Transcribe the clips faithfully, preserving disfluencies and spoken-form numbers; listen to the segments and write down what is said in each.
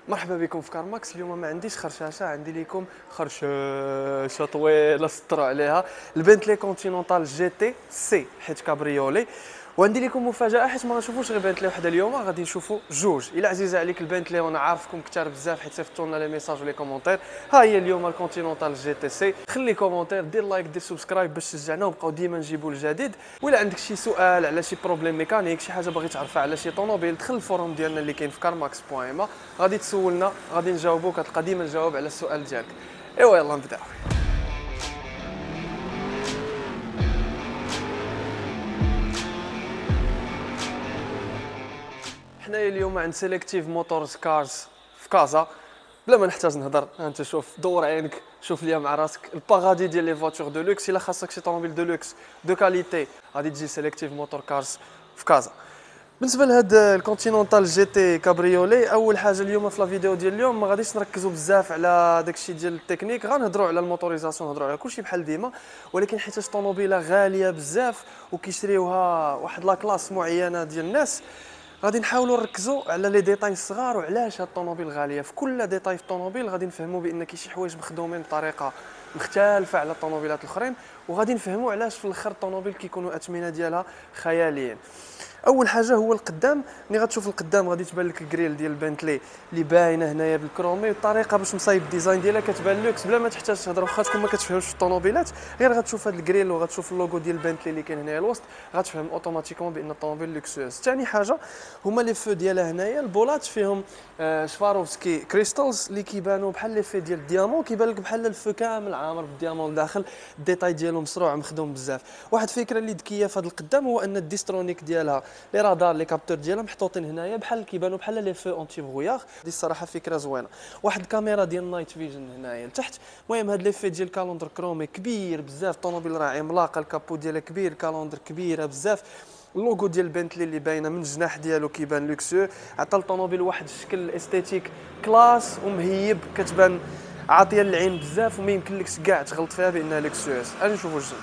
مرحبا بكم في كارماكس. اليوم ما عنديش خرشاشه، عندي لكم خرشاشه طويله سطروا عليها البنتلي كونتينونتال جي تي سي حيت كابريولي. وعندي لكم مفاجاه حيت ما غنشوفوش غير بنتلي وحده اليوم، غادي نشوفوا جوج. الا عزيزه عليك البنتلي وانا عارفكم كثار بزاف حيت صيفطوا لنا لي ميساج ولي كومونتير، ها هي اليوم الكونتينونتال جي تي سي. خلي كومونتير، دير لايك، دير سبسكرايب باش تشجعنا ونبقاو ديما نجيبوا الجديد. ولا عندك شي سؤال على شي بروبليم ميكانيك، شي حاجه باغي تعرفها على شي طوموبيل، دخل الفوروم ديالنا اللي كاين في كارماكس بوان ام، غادي تسولنا غادي نجاوبوك، كتلقى ديما نجاوب على السؤال ديالك. ايوا يلا نبداو. حنايا اليوم عند سيليكتيف موتورز كارز في كازا. بلا ما نحتاج نهضر، انت شوف، دور عينك، شوف ليا مع راسك الباغادي ديال لي فواتور دو لوكس. الا خاصك شي طوموبيل دو لوكس دو كاليتي غادي تجي سيليكتيف موتور كارز في كازا. بالنسبه لهاد الكونتينونتال جي تي كابريولي، اول حاجه اليوم في لا فيديو ديال اليوم ما غاديش نركزوا بزاف على داكشي ديال التكنيك، غنهضروا على الموتوريزاسيون، نهضروا على كلشي بحال ديما، ولكن حيت طوموبيله غاليه بزاف وكيشريوها واحد لا كلاس معينه ديال الناس، غادي نحاولوا نركزوا على لي ديتاي الصغار وعلاش هاد الطوموبيل غاليه. في كل ديتاي في الطوموبيل غادي نفهموا بان كاين شي حوايج مخدومين بطريقه مختلفه على الطوموبيلات الاخرين، وغادي نفهموا علاش في الاخر الطوموبيل كيكونوا اثمنه ديالها خياليين. اول حاجه هو القدام. ملي غتشوف القدام غادي تبان لك الكريل ديال البنتلي اللي باينه هنايا بالكرومي، والطريقه باش مصايب الديزاين ديالها كتبان لوكس بلا ما تحتاج تهضر. واخا تكون ما كتفهمش في الطوموبيلات، غير غتشوف هذا الكريل وغتشوف اللوغو ديال البنتلي اللي كاين هنايا الوسط، غتفهم اوتوماتيكمون بان الطوموبيل لوكسوز. ثاني حاجه هما لي فو ديالها هنايا، البولات فيهم آه شفاروفسكي كريستالز اللي كيبانوا بحال لي في ديال الديامون، كيبان لك بحال الفو كامل عامر بالديامون لداخل، الديتاي ديالو مسروع مخدوم بزاف. واحد الفكره اللي ذكيه في هذا القدام هو ان الديسترونيك ديالها، لي رادار لي كابتور ديالها محطوطين هنايا بحال كيبانوا بحال لي فو اونتي بغوياغ. دي الصراحه فكره زوينه. واحد الكاميرا ديال نايت فيجن هنايا لتحت. المهم هاد لي في ديال الكالندر كرومي كبير بزاف، الطوموبيل راه عملاقه، الكابو ديالها كبير، الكالندر كبيره بزاف، اللوغو ديال بنتلي اللي باينه من الجناح ديالو كيبان لوكسو، عطى الطوموبيل واحد الشكل استيتيك كلاس ومهيب، كتبان عاطيه للعين بزاف وما يمكنلكش كاع تغلط فيها بانها لوكسوس. غادي نشوفوا الجنب.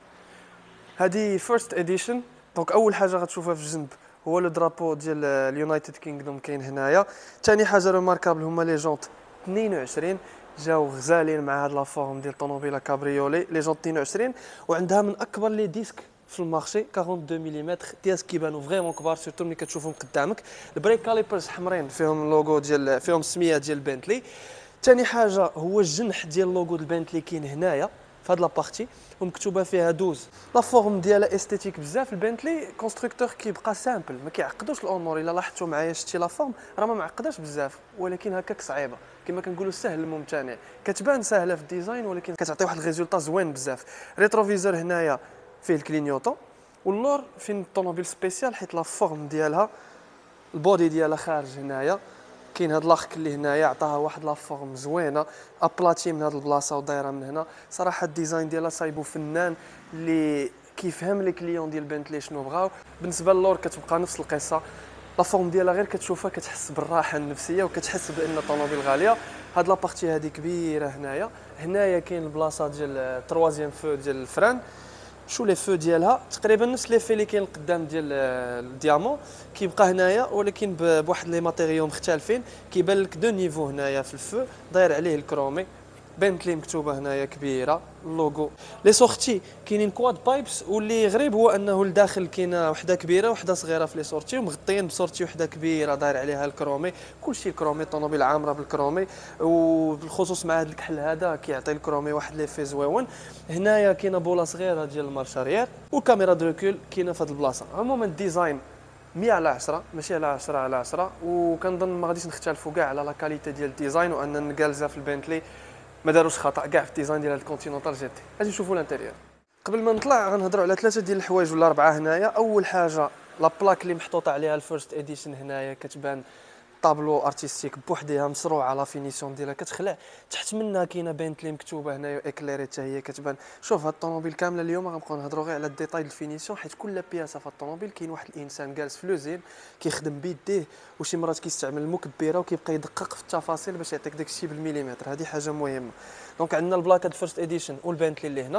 هذه فيرست اديشن. دونك اول حاجه غتشوفها في الجنب هو لو درابو ديال اليونايتد كينغدوم كاين هنايا. ثاني حاجه ريماركابل هما لي جونط اثنين وعشرين، جاو غزالين مع هاد لا فورم ديال طوموبيله كابريولي. لي جونط اثنين وعشرين وعندها من اكبر لي ديسك في المارشي، اثنين وأربعين ملم، ديسك كيبانوا فريمون كبار سورتو ملي كتشوفهم قدامك. البريك كاليبرز حمرين فيهم اللوغو ديال فيهم السميه ديال بنتلي. ثاني حاجه هو الجنح ديال اللوغو ديال بنتلي كاين هنايا في هاد لابارتي ومكتوبه فيها دوز. لا فورم ديالها استيتيك بزاف. البنتلي كونستركتور كيبقى سامبل، ما كيعقدوش الامور. الا لاحظتوا معايا شتي لا فورم راه ما معقداش بزاف، ولكن هكاك صعيبه كما كنقولوا سهل الممتنع. كتبان سهله في الديزاين ولكن كتعطي واحد الريزولطا زوين بزاف. ريتروفيزور هنايا فيه الكلينيوتو، واللور فين الطوموبيل سبيسيال حيت لا فورم ديالها البودي ديالها خارج هنايا. كاين هاد لاخك اللي هنايا عطاها واحد لا فورم زوينه، ابلاتي من هاد البلاصه ودايره من هنا. صراحه الديزاين ديالها صايبو فنان اللي كيفهم لي كليون ديال بنتلي شنو بغاو. بالنسبه للور كتبقى نفس القصه، لا فورم ديالها غير كتشوفها كتحس بالراحه النفسيه وكتحس بان الطوموبيل غاليه. هاد لابارتي هادي كبيره هنايا. هنايا كاين البلاصه ديال تروازيام فو ديال الفران. شو لي فو ديالها تقريبا نفس لي في اللي كاين القدام ديال الديامون كيبقى هنايا، ولكن بواحد لي ماتيريو مختلفين. كيبان لك دو نيفو هنايا في الفو داير عليه الكرومي، بنتلي مكتوبه هنايا كبيره، اللوغو. لي سورتي كاينين كواد بايبس، واللي غريب هو انه لداخل كاينه وحده كبيره وحده صغيره في لي سورتي، ومغطيين بسورتي وحده كبيره داير عليها الكرومي. كلشي الكرومي، الطوموبيل عامره بالكرومي، وبالخصوص مع هذا الكحل هذا كيعطي الكرومي واحد لي في زويون. هنايا كاينه بوله صغيره ديال المارشاريير، والكاميرا دريكول كاينه في هذه البلاصه. عموما الديزاين مية على عشرة، ماشي على عشرة على عشرة، وكنظن ما غاديش نختلفوا كاع على لا كاليتي ديال الديزاين، وان النقالزه في البنتلي ما داروش خطا كاع في الديزاين ديال الكونتينونتال جي تي. غادي نشوفوا الانتيريور. قبل ما نطلع غنهضروا على ثلاثه ديال الحوايج ولا اربعه هنايا. اول حاجه لا بلاك اللي محطوطه عليها الفيرست اديشن هنايا، كتبان طابلو ارتستيك بوحديها مسروعه، لا فينيسيون ديالها كتخلع. تحت منها كاينه بنتلي مكتوبه هنايا اكليري حتى هي كتبان. شوف هاد الطوموبيل كامله اليوم غنبقاو نهضروا غير على الديتاي ديال الفينيسيون، حيت كل بياسه في الطوموبيل كاين واحد الانسان جالس في لوزين كيخدم بيديه، وشي مرات كيستعمل المكبره وكيبقى يدقق في التفاصيل باش يعطيك داكشي بالمليمتر. هذه حاجه مهمه. دونك عندنا البلاكه فيرست اديشن والبنتلي اللي هنا.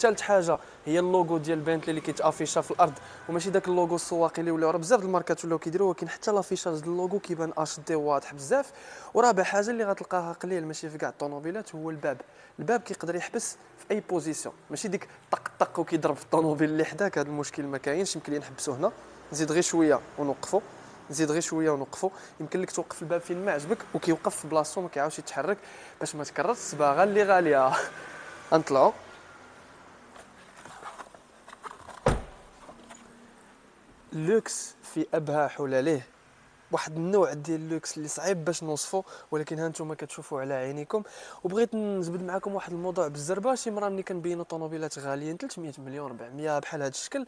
ثالث حاجه هي اللوغو ديال بنتلي اللي كيتافيشا في الارض، وماشي داك اللوغو السواقي اللي ولاو راه بزاف د الماركات ولاو كيديروه، ولكن حتى لافيشاج ديال اللوغو كيبان اش دي واضح بزاف. ورابع حاجه اللي غتلقاها قليل ماشي في كاع الطوموبيلات هو الباب. الباب كيقدر يحبس في اي بوزيسيون، ماشي ديك طق طق وكيضرب في الطوموبيل اللي حداك. هذا المشكل ما كاينش، يمكن لي نحبسو هنا، نزيد غير شويه ونوقفو، نزيد غير شويه ونوقفو. يمكن لك توقف الباب فين ما عجبك وكيوقف في بلاصتو ما كيعاودش يتحرك باش ما تكررش الصباغه اللي غاليه. غنطلعوا لوكس في ابهى حلله، واحد النوع ديال اللوكس اللي صعيب باش نوصفه، ولكن ها نتوما كتشوفوا على عينيكم. وبغيت نجبد معكم واحد الموضوع بالزربه. شي مره ملي كنبينوا طوموبيلات غاليين ثلاثمية مليون أربعمية بحال هذا الشكل،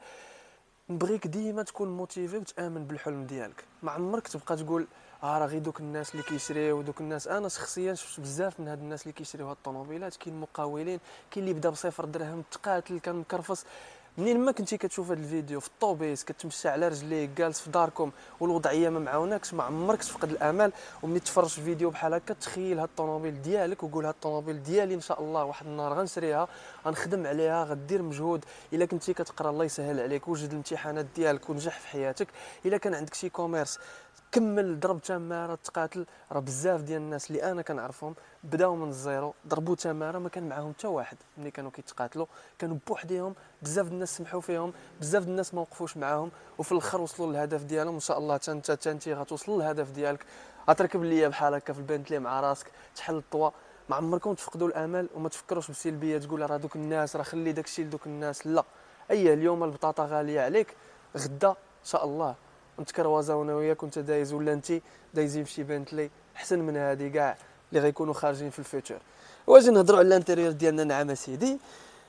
نبغيك ديما تكون موتيفي وتامن بالحلم ديالك. ما عمرك تبقى تقول اه راه غير دوك الناس اللي كيشريو ودوك الناس. انا شخصيا شفت بزاف من هاد الناس اللي كيشريو هاد الطوموبيلات، كاين مقاولين، كاين اللي بدا بصفر درهم تقاتل كان مكرفص. منين ما كنتي كتشوف هذا الفيديو في الطوبيس كتمشى على رجليك جالس في داركم والوضعيه ما معاوناكش، ما عمرك تفقد الامل. ومني تفرج في فيديو بحال هكا تخيل هاد الطوموبيل ديالك وقول هاد الطوموبيل ديالي ان شاء الله واحد النهار غنشريها، غنخدم عليها، غدير مجهود. الا كنتي كتقرا الله يسهل عليك، وجد الامتحانات ديالك ونجح في حياتك. الا كان عندك شي كوميرس كمل، ضرب تماره تقاتل. راه بزاف ديال الناس اللي انا كنعرفهم بداو من الزيرو، ضربوا تماره ما كان معاهم حتى واحد. ملي كانوا كيتقاتلوا كانوا بوحديهم، بزاف الناس سمحوا فيهم، بزاف الناس ما وقفوش معاهم، وفي الاخر وصلوا للهدف ديالهم. ان شاء الله انت انت غتوصل للهدف ديالك. غتركب ليا بحال هكا في البنتلي مع راسك تحل الطوا. ما عمركم تفقدوا الامل وما تفكروش بسلبيه تقول راه دوك الناس، راه خلي داكشي لدوك الناس. لا، اي اليوم البطاطا غاليه عليك، غدا ان شاء الله نتكروازا وانا وياك وانت دايز ولا انت دايزين في شي بنتلي احسن من هذه كاع اللي غيكونوا خارجين في الفيتشر. واجي نهضروا على الانتيريور ديالنا. نعم سيدي،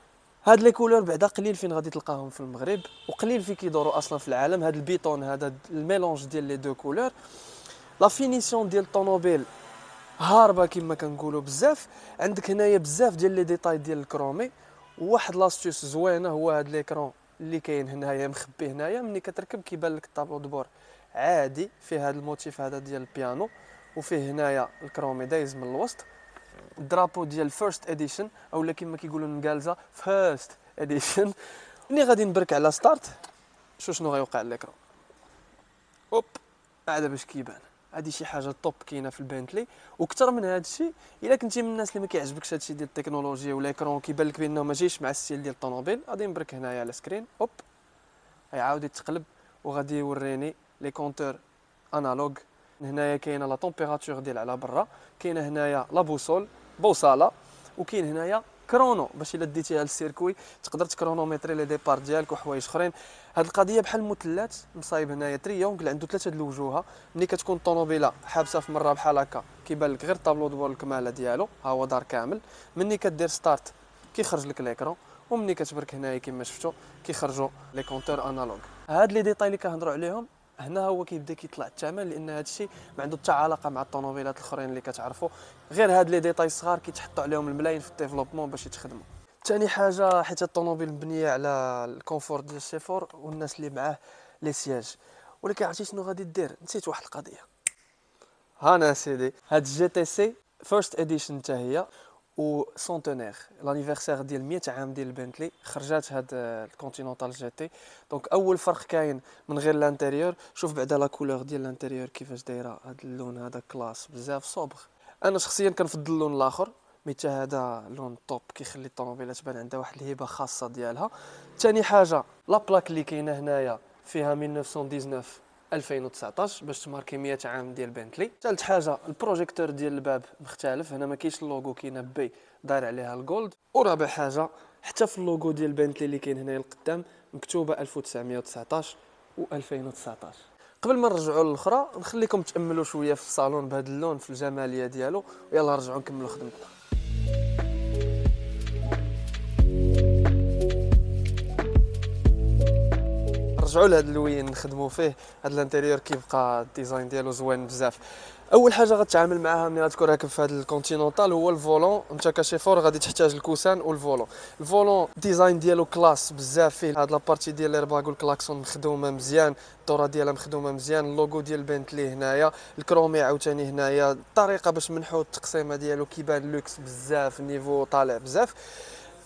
هاد لي كولور بعدا قليل فين غادي تلقاهم في المغرب، وقليل فين كيدوروا اصلا في العالم. هاد البيتون، هذا الميلونج ديال لي دو كولور، لا فينيسيون ديال الطوموبيل هاربه كما كنقولوا بزاف. عندك هنايا بزاف ديال لي ديتاي ديال الكرومي. وواحد لاستيوس زوينه هو هاد ليكرون اللي كاين هنايا مخبي هنايا. ملي كتركب كيبان لك الطابلو دبور عادي فيه هذا الموتيف هذا ديال البيانو، وفيه هنايا الكرومي دايز من الوسط. الدرابو ديال فيرست اديشن اولا كما كيقولوا النقالزه فيرست اديشن. ملي غادي نبرك على ستارت شو شنو غيوقع لليكرون. اوب، هذا باش كيبان. هذه شي حاجه طوب كاينه في البنتلي. وكثر من هذا الشيء، الا كنتي من الناس اللي ما كيعجبكش هذا الشيء ديال التكنولوجيا ولا الاكرون كيبان لك بانه ما جايش مع الستيل ديال الطوموبيل، غادي نبرك هنايا على سكرين. اوب، غيعاود يتقلب وغادي يوريني لي كونتور انالوغ. هنايا كاينه لا طومبيراتور ديال على برا، كاينه هنايا لا بوصول بوصاله، وكاين هنايا كرونو باش الا ديتيها للسيركوي تقدر تكرونوميتري لي ديبار ديالك وحوايج اخرين. هاد القضيه بحال المثلثات مصايب هنايا تريونغل عنده ثلاثه د الوجوهه. ملي كتكون الطوموبيله حابسه في مره بحال هكا كيبان لك غير طابلو دبور الكماله ديالو، ها هو دار كامل. ملي كدير ستارت كيخرج لك ليكرون، وملي كتبرك هنايا كما شفتوا كيخرجوا لي كونتور انالوغ. هاد لي ديتاي اللي كنهضروا عليهم هنا هو كيبدا كيطلع الثمن، لان هذا الشيء ما عنده حتى علاقه مع الطوموبيلات الاخرين اللي كتعرفوا. غير هاد لي ديتاي صغار كيتحطوا عليهم الملايين في الديفلوبمون باش يتخدموا. ثاني حاجه، حيت الطوموبيل مبنيه على الكونفور ديال الشيفور والناس اللي معاه لي سياج. ولكن عرفتي شنو غادي دير؟ نسيت واحد القضيه. هانا سيدي، هاد جي تي سي فيرست اديشن حتى هي و سونتينير لانيفرسير ديال مية عام ديال البنتلي خرجات هاد الكونتينونتال جي تي. دونك اول فرق كاين من غير الانتيريور. شوف بعدا لا كولور ديال الانتيريور كيفاش دايره، هاد اللون هذا كلاس بزاف صوبغ. انا شخصيا كنفضل اللون الاخر، مي حتى هذا لون طوب كيخلي الطوموبيله تبان عندها واحد الهبه خاصه ديالها. ثاني حاجه لا بلاك اللي كاينه هنايا فيها ألف وتسعمية وتسعطاش ألفين وتسعطاش باش تماركي مية عام ديال بنتلي. ثالث حاجه البروجيكتور ديال الباب مختلف، هنا ما كاينش اللوغو، كاينه بي داير عليها الجولد. ورابع حاجه حتى في اللوغو ديال بنتلي اللي كاين هنايا القدام مكتوبه ألف وتسعمية وتسعطاش و ألفين وتسعطاش. قبل ما نرجعوا للاخرى نخليكم تاملوا شويه في الصالون بهذا اللون في الجماليه ديالو، ويلا نرجعوا نكملوا خدمتنا. نرجعوا لهذا اللوين نخدموا فيه. هذا الانتيريور كيبقى الديزاين ديالو زوين بزاف. اول حاجه غتعامل معاها ملي غتكون راكب في هذا الكونتينونتال هو الفولون. انت كشيفور غادي تحتاج الكوسان والفولون. الفولون ديزاين ديالو كلاس بزاف، فيه هاد لابارتي ديال ليرباغ والكلاكسون مخدومه مزيان، الدوره ديالها مخدومه مزيان، اللوغو ديال بنتلي هنايا، الكرومي عاوتاني هنايا، الطريقه باش منحو التقسيمه ديالو كيبان لوكس بزاف، النيفو طالع بزاف.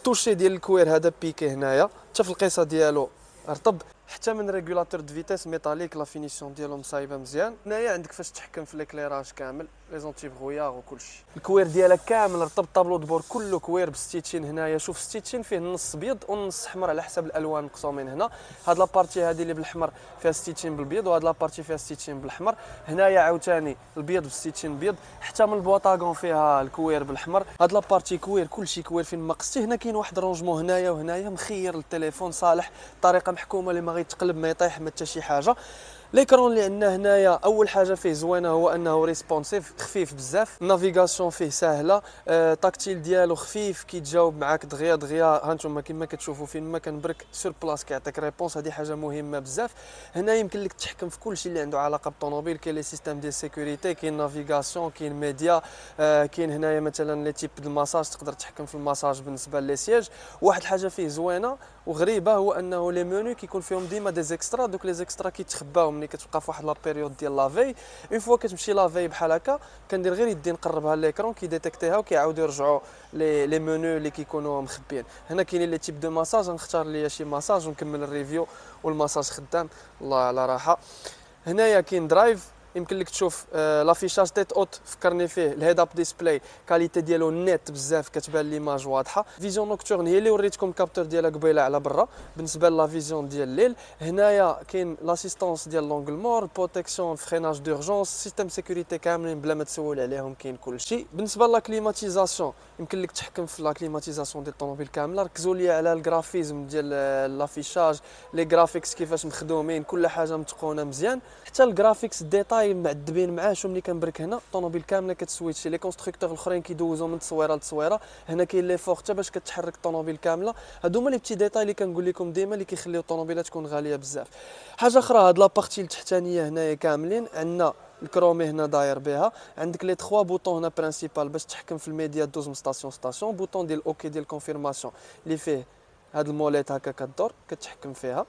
التوشي ديال الكوير هذا بيكي هنايا حتى في القيسه ديالو رطب، حتى من ريغولاتور دو فيتيس ميتاليك لا فينيسيون ديالو مصايبه مزيان. هنايا عندك فاش تحكم في ليكليراج كامل لي زونتي بغوياغ وكلشي. الكوير ديالها كامل رطب، طابلو دبور كله كوير بستيتشين. هنايا شوف ستيتشين فيه النص ابيض والنص احمر على حسب الالوان مقسومين. هنا هاد لابارتي هادي اللي بالاحمر فيها ستيتشين بالابيض، وهاد لابارتي فيها ستيتشين بالاحمر. هنايا عاوتاني البيض بستيتشين بيض، حتى من البواطاغون فيها الكوير بالاحمر. هاد لابارتي كوير كلشي كوير فين ما قصتي. هنا كاين واحد رونجمون هنايا وهنايا مخير التليفون صالح، طريقه محكومه اللي ما غيتقلب ما يطيح ما حتى شي حاجه. ليكرون اللي عندنا هنايا اول حاجه فيه زوينه هو انه ريسبونسيف، خفيف بزاف. النافيغاسيون فيه سهله، آه، تاكتيل ديالو خفيف، كيتجاوب معاك دغيا دغيا. ها انتم كما كتشوفوا فين ما كنبرك سور بلاص كيعطيك ريبونس، هذه حاجه مهمه بزاف. هنا يمكن لك تحكم في كل شيء اللي عنده علاقه بالطوموبيل. كاين لي سيستيم ديال سيكوريتي، كاين نافيغاسيون، كاين ميديا، آه، كاين هنايا مثلا لي تيب د الماساج، تقدر تحكم في الماساج بالنسبه لي سياج. واحد الحاجه فيه زوينه وغريبه هو انه لي مونو كيكون فيهم ديما دي زيكسترا. دوك لي زيكسترا كيتخباو ملي كتبقى في واحد لا بيريود ديال لافي. اون فوا كتمشي لافي بحال هكا كندير غير يدي نقربها ليكرون كيديتيكتيها وكيعاودوا يرجعوا لي لي مونو اللي كيكونوا مخبيين. هنا كاينين لي تيب دو ماساج، نختار ليا شي ماساج ونكمل الريفيو والماساج خدام الله على راحه. هنايا كاين درايف، يمكن لك تشوف آه لافيشاج تيت اوت، فكرني فيه الهيد اب ديسبلاي، كاليتي ديالو نيت بزاف، كتبان ليماج واضحه. فيزيون نوكتورن هي اللي وريتكم الكابتور ديالها قبيله على برا. بالنسبه لا فيزيون ديال الليل هنايا كاين لاسيستونس ديال لونغل مور، بروتيكسيون، فريناج دورجونس، سيستيم سيكوريتي كاملين بلا ما تسول عليهم، كاين كلشي. بالنسبه لا كليماتيزاسيون يمكن لك تحكم في لا كليماتيزاسيون ديال الطوموبيل كامله. ركزوا لي على الجرافيزم ديال لافيشاج، لي جرافيكس كيفاش مخدومين، كل حاجه متقونه مزيان. حتى الجرافيكس ديتاي معذبين معاه. شو ملي كنبرك هنا الطوموبيل كامله كتسويتشي. لي كونستركتور الاخرين كيدوزو من تصويره لتصويره، هنا كاين لي فور حتى باش كتحرك الطوموبيل كامله. هادو هما لي بتي ديتاي اللي كنقول لكم ديما اللي كيخليو الطوموبيلات تكون غاليه بزاف. حاجه اخرى، هاد لابارتي التحتانيه هنايا كاملين عندنا الكرومي هنا داير بها. عندك لي ثلاثة بوطون هنا برينسيبال باش تحكم في الميديا، دوز من ستاسيون ستاسيون. بوطون ديال اوكي ديال كونفيرماسيون اللي فيه هاد الموليت هكا كدور كتحكم فيها.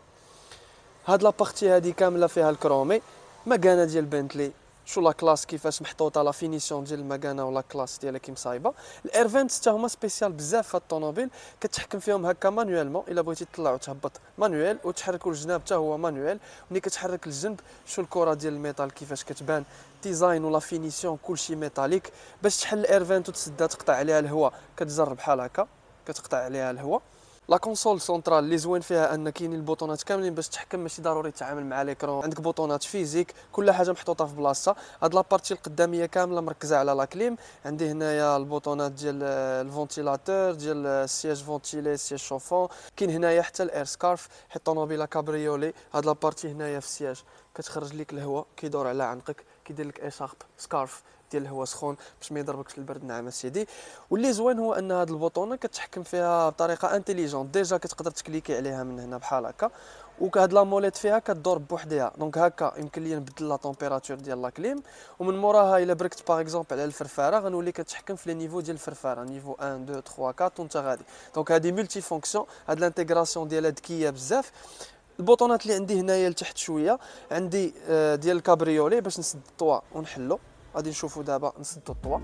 هاد لابارتي هادي كامله فيها الكرومي. مكانه ديال بنتلي، شو لا كلاس كيفاش محطوطه، لا فينيسيون ديال المكانه ولا كلاس ديالها كي مصايبه. الاير فينت حتى هما سبيسيال بزاف في الطوموبيل، كتحكم فيهم هكا مانويلمون. الا بغيتي تطلع وتهبط مانويل، وتحركوا الجناب حتى هو مانويل. ملي كتحرك الجنب شو الكره ديال الميتال كيفاش كتبان، ديزاين ولا فينيسيون كلشي ميتاليك. باش تحل الاير فينت وتسدها تقطع عليها الهواء كتجرب بحال هكا، كتقطع عليها الهواء. لا كونسول سونترال اللي زوين فيها ان كاينين البوطونات كاملين باش تحكم، ماشي ضروري تتعامل مع ليكرون. عندك بوطونات فيزيك، كل حاجه محطوطه في بلاصتها. هاد لابارتي القداميه كامله مركزه على لا كليم. عندي هنايا البوطونات ديال الفونتيلاتور، ديال السياج فونتيلي، السياج شوفون. كاين هنايا حتى الاير سكارف، حيت الطوموبيله كابريولي. هاد لابارتي هنايا في السياج كتخرج لك الهواء كيدور على عنقك، كيدير لك اشارب سكارف ديال الهواء سخون باش ما يضربكش البرد. نعم سيدي. واللي زوين هو ان هاد البوطونه كتحكم فيها بطريقه انتيليجونت. ديجا كتقدر تكليكي عليها من هنا بحال هكا، وهاد لا موليت فيها كدور بوحدها. دونك هكا يمكن لي نبدل لا طومبيراتور ديال لا كليم، ومن موراها الا بركت باغ اكزومبل على الفرفاره غنولي كتحكم في لي نيفو ديال الفرفاره، نيفو واحد اثنين ثلاثة أربعة وانت غادي. دونك هادي ملتي فونكسيون، هاد الانتيغراسيون ديالها ذكيه بزاف. البوطونات اللي عندي هنايا لتحت شويه عندي آه ديال الكابريولي باش نسد الطوا ونحلو. غادي نشوفوا دابا نسدوا الطوا.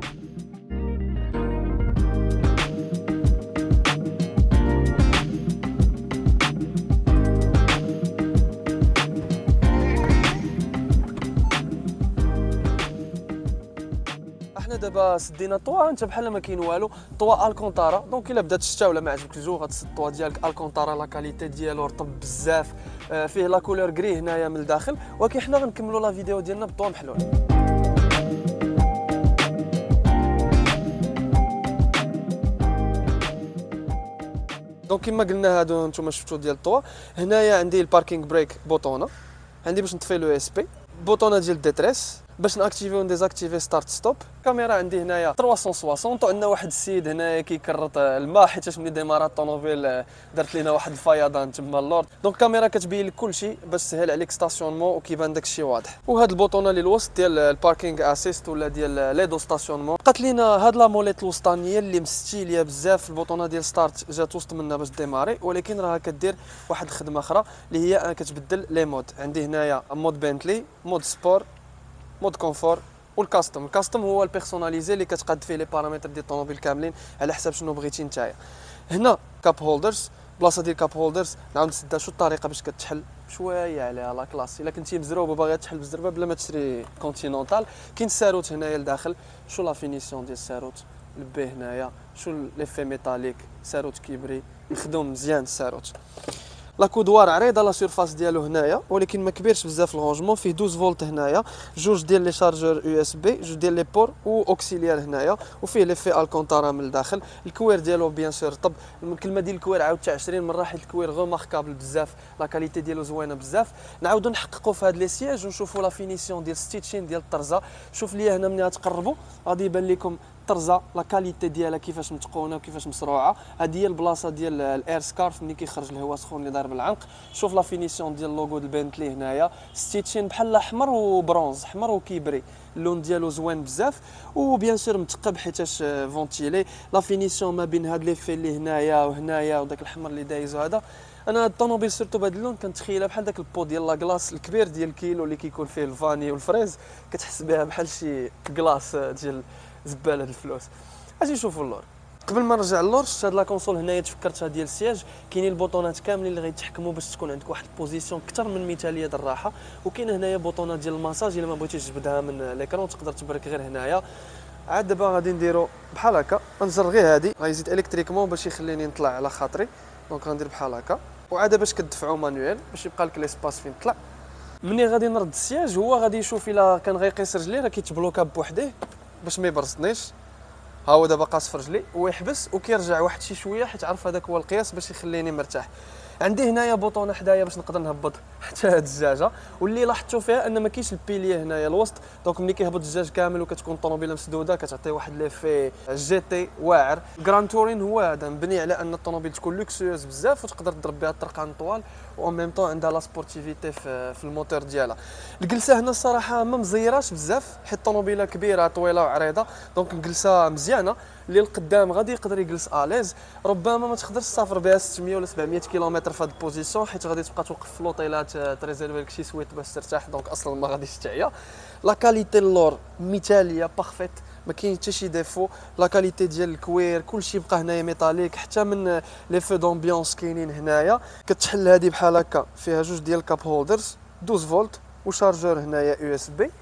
احنا دابا سدينا الطوا، انت بحال ما كاين والو. طوا الكونطارا، دونك الا بدات الشتا ولا ما عجبك الجو غتسد الطوا ديالك الكونطارا. لا كاليتي ديالو رطب بزاف، فيه لا كولور غري هنايا من الداخل. ولكن حنا غنكملوا لا فيديو ديالنا بالطوا محلول. دونك كما قلنا هادو نتوما شفتوا ديال الطوا. هنايا عندي الباركينغ بريك بوطونه، عندي باش نطفي لو اس بي، بوطونه ديال ديتريس باش ناكتيفي ونديزاكتيفي ستارت ستوب. كاميرا عندي هنايا ثلاثمية وستين. وعندنا واحد السيد هنايا كيكرط الماء حيت ملي ديمارات الطوموبيل دارت لينا واحد الفيضان تما اللورد. دونك الكاميرا كتبين لك كلشي باش تسهل عليك ستاسيونمون وكيبان داكشي واضح. وهاد البوطونه اللي الوسط ديال الباركينغ اسيست ولا ديال ليدو ستاسيونمون. بقات لينا هاد لا موليت الوسطانيه اللي مستيليه بزاف. البوطونه ديال ستارت جات وسط منها باش ديماري، ولكن راها كدير واحد الخدمه اخرى اللي هي كتبدل لي مود. عندي هنايا مود بنتلي، مود سبور، مود كونفور، والكاستم. الكاستم هو البيرسوناليزي اللي كتقاد فيه لي بارامتر ديال الطوموبيل كاملين على حساب شنو بغيتي نتايا. هنا كاب هولدرز، بلاصه ديال كاب هولدرز نعاود نسدها. شو الطريقه باش كتحل شويه عليها لا كلاس الا كنتي مزروب وباغي تحل بالزربه بلا ما تشري كونتينونتال. كاين الساروت هنايا لداخل، شو لا فينيسيون ديال الساروت لبيه هنايا، شو ليفي ميتاليك، ساروت كيبري مخدوم مزيان الساروت. لا كودوار عريضه لا سيرفاس ديالو هنايا ولكن ما كبيرش بزاف الرونجمون. فيه اثنا عشر فولت هنايا، جوج ديال لي شارجور يو اس بي، جوج ديال لي بور و اوكسيليار هنايا، وفيه لي في الكونتارا من الداخل. الكوير ديالو بيان سور طب. الكلمه ديال الكوير عاود حتى عشرين مره حيت الكوير غوماركابل بزاف، لا كاليتي ديالو زوينه بزاف. نعاودو نحققوا في هاد لي سياج ونشوفوا لا فينيسيون ديال ستيتشين ديال الطرزه. شوف ليا هنا ملي غتقربوا غادي يبان لكم الطرزه لا كاليتي ديالها كيفاش متقونه وكيفاش مسروعه. هذه هي البلاصه ديال الاير سكارف ملي كيخرج الهواء سخون اللي داير بالعنق. شوف لا فينيسيون ديال اللوغو ديال بنتلي هنايا، ستيتشين بحال الاحمر وبرونز، احمر وكيبري، اللون ديالو زوين بزاف وبيان سور متقب حيتاش فونتيلي. لا فينيسيون ما بين هاد لي في اللي هنايا وهنايا وداك الاحمر اللي دايز هذا. انا هاد الطوموبيل سيرتو بهذا اللون كنتخيلها بحال داك البو ديال لاكلاص الكبير ديال الكيلو اللي كيكون فيه الفاني والفريز، كتحس بها بحال شي كلاص ديال زباله الفلوس. اجي نشوفوا اللور. قبل ما نرجع للور، شفت هاد لا كونسول هنايا تفكرتها ديال السياج. كاينين البوطونات كاملين اللي غيتحكموا باش تكون عندك واحد البوزيسيون اكثر من مثاليه ديال الراحه. وكاين هنايا بوطونات ديال الماساج الا ما بغيتيش تجبدها من ليكرون تقدر تبرك غير هنايا. عاد دابا غادي نديرو بحال هكا، غنزر غير هادي غيزيد الكتريكمون باش يخليني نطلع على خاطري. دونك غندير بحال هكا، وعاد باش كتدفعو مانويل باش يبقى لك ليسباس فين تطلع. مني غادي نرد السياج هو غادي يشوف الا كان غيقيس رجلي راه كيتبلوكا بوحديه باش ما يبرزنيش. ها هو دابا قاص في رجلي ويحبس وكيرجع واحد شي شويه حيت عرف هذاك هو القياس باش يخليني مرتاح. عندي هنايا بوطونه حدايا باش نقدر نهبط حتى هاد الدجاجه، واللي لاحظتوا فيها ان ما كاينش البيليه هنايا الوسط. دونك ملي كيهبط الدجاج كامل وكتكون الطوموبيله مسدوده كتعطي واحد ليفي جي تي واعر. جراند تورين هو هذا مبني على ان الطوموبيل تكون لوكسيوز بزاف وتقدر تضرب بها الطرقان طوال و ميم طون عندها لا سبورتيفيتي في, في الموتور ديالها. الجلسه هنا الصراحه ما مزيراش بزاف حيت الطوموبيله كبيره طويله وعريضه، دونك الجلسه مزيانه. اللي القدام غادي يقدر يجلس اليز. ربما ما تقدرش تسافر بها ستمية ولا سبعمية كيلومتر في هذه البوزيسيون حيت غادي تبقى توقف في لوطيلات تريزيرفي لك شي سويت باش ترتاح، دونك اصلا ما غاديش تعيا. لا كاليتي اللور مثاليه بارفيت، ما كاين حتى شي ديفو. لا كاليتي ديال الكوير كلشي بقى هنايا ميتاليك، حتى من لي فو دومبيونس كاينين هنايا. كتحل هذه بحال هكا، فيها جوج ديال الكاب هولدرز اثنا عشر فولت وشارجور هنايا يو اس بي.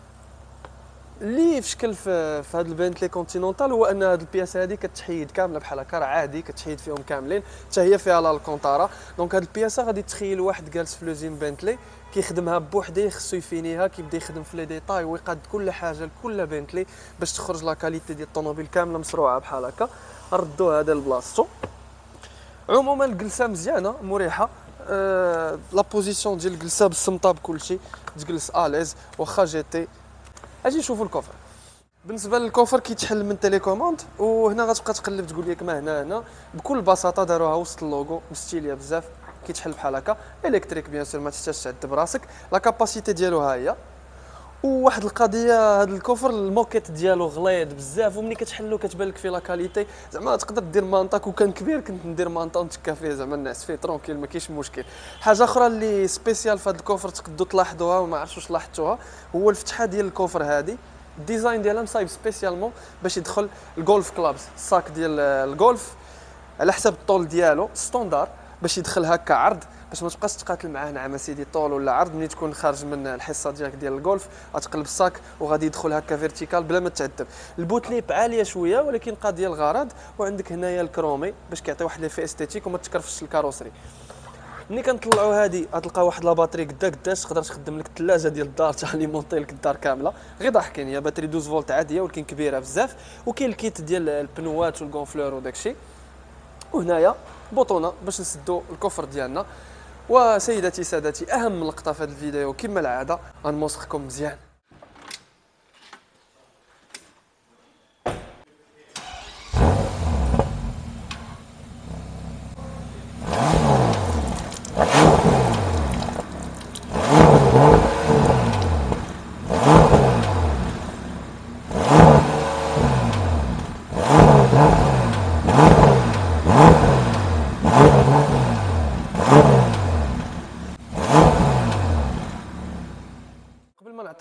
اللي في شكل في, في هذا البنتلي كونتينونتال هو ان هذه البياس هذه كتحيد كامله بحال هكا، راه عادي كتحيد فيهم كاملين، حتى هي فيها لا الكونطارا. دونك هذه البياسه غادي تخيل واحد جالس في لوزين بنتلي كيخدمها بوحديه، خصو يفينيها، كيبدا يخدم في لي ديتاي ويقاد كل حاجه لكل بنتلي باش تخرج لا كاليتي ديال الطوموبيل كامله مسروعه بحال هكا. ردو هذا لبلاصتو. عموما الجلسه مزيانه مريحه. أه لا بوزيسيون ديال الجلسه بالسمطه بكلشي، تجلس اليز واخا جيتي. اجي نشوفوا الكوفر. بالنسبه للكوفر كيتحل من تيليكوموند، وهنا غتبقى تقلب تقول لك ما هنا هنا بكل بساطه داروها وسط اللوغو مستيليه بزاف. كيتحل بحال هكا الكتريك بيان سور ما تحتاجش تعد براسك. لا كاباسيتي ديالو ها هي. وواحد القضيه، هذا الكوفر الموكيت ديالو غليظ بزاف وملي كتحلو كتبان لك فيه لا كاليتي. زعما تقدر دير مانطاك، وكان كبير كنت ندير مانطا ونتكا فيه زعما الناس فيه ترونكيل ما كاينش مشكل. حاجه اخرى اللي سبيسيال في هذا الكوفر تقدروا تلاحظوها وما عرفتش واش لاحظتوها، هو الفتحه ديال الكوفر هذه. الديزاين ديالها مصايب سبيسيالمون باش يدخل الجولف كلابز، الصاك ديال الجولف على حسب الطول ديالو ستوندار باش يدخل هكا عرض، باش ما تبقاش تقاتل معاه نعم سيدي طول ولا عرض. ملي تكون خارج من الحصه ديالك ديال الجولف غتقلب الصاك وغادي يدخل هكا فيرتيكال بلا ما تعذب. البوتليب عاليه شويه ولكن قضيه الغرض. وعندك هنايا الكرومي باش كيعطي واحد ليفي استيتيك وما تكرفش الكاروسري. ملي كنطلعوا هذه غتلقى واحد لا باتري قدا قداش تقدر تخدم لك الثلاجه ديال الدار، تاليمونطي لك الدار كامله. غير ضحكين هي باتري اثنا عشر فولت عاديه ولكن كبيره بزاف. وكاين الكيت ديال البنوات والكونفلور وداكشي. وهنايا بوطونه باش نسدوا الكفر ديالنا. وسيداتي سادتي اهم لقطه في هذا الفيديو كما العاده غنموسخكم مزيان.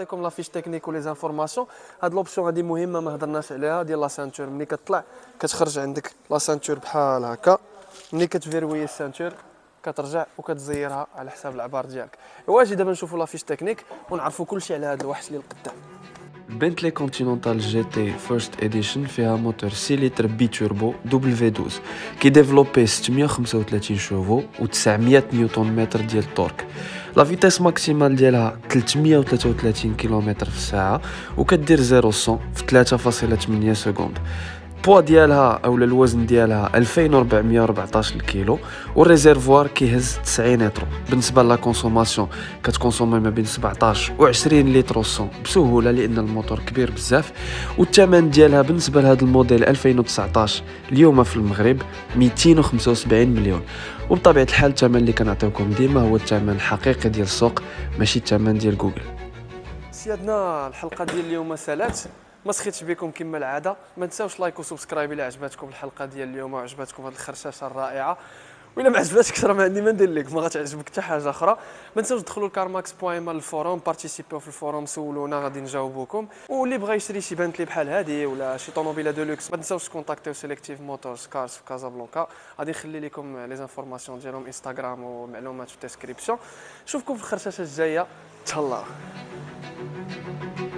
نعطيكم لا فيش تكنيك ولي زانفورماسيون. هاد لوبسيون هادي مهمه ما هضرناش عليها، ديال لا سانتور. ملي كتطلع كتخرج عندك لا سانتور بحال هكا، ملي كتفيروي السانتور كترجع وكتزيرها على حساب العبار ديالك. واجي دابا نشوفوا لا فيش تكنيك ونعرفوا كلشي على هاد الوحش اللي لقدام. بنتلي كونتيننتال جي تي فيرست اديشن فيها موتور ستة لتر بي توربو دبل في اثنا عشر كي ديفلوبي ستمية وخمسة وثلاثين شوفو و تسعمية نيوتن متر ديال التورك. لا فيتاس ماكسيمال ديالها ثلاثمية وثلاثة وثلاثين كيلومتر في الساعه وكدير صفر مية في ثلاثة فاصلة ثمانية سكوند. البوا ديالها اولا الوزن ديالها ألفين وأربعمية وأربعطاش كيلو والريزيرفوار كيهز تسعين لتر. بالنسبه لا كونسوماسيون كتكونسومي ما بين سبعطاش و عشرين لتر وصون بسهوله لان الموتور كبير بزاف. والثمن ديالها بالنسبه لهذا الموديل ألفين وتسعطاش اليوم في المغرب مئتين وخمسة وسبعين مليون. وبطبيعه الحال الثمن اللي كنعطيوكم ديما هو الثمن الحقيقي ديال السوق ماشي الثمن ديال جوجل. سيادنا الحلقه ديال اليوم سالات، ما سخيتش بكم كما العاده. ما تنساوش لايك وسبسكرايب الى عجبتكم الحلقه ديال اليوم وعجبتكم هذه الخرشاشه الرائعه. وإلا ما عجبتكش راه ما عندي ما ندير لك، ما غتعجبك حتى حاجه اخرى. ما تنساوش تدخلوا لكارماكس بوان مال الفوروم، بارتيسيبيو في الفوروم، سولونا غادي نجاوبوكم. واللي بغى يشري شي بانتلي بحال هذه ولا شي طوموبيله دولوكس ما تنساوش كونتاكتيو سيليكتيف موتورز كارز في كازابلانكا. غادي نخلي لكم لي زانفورماسيون ديالهم انستغرام ومعلومات في الديسكريبسيون. نشوفكم في الخرشاشه الجايه. تهلاو.